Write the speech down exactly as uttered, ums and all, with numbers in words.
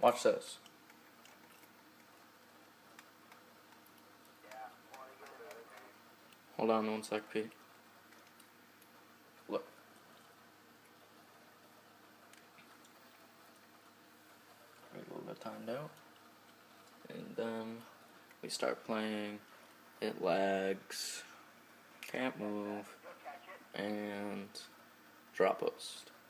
Watch this. Hold on one sec, Pete. Look. Wait a little bit timed out. And then we start playing. It lags. Can't move. And drop post.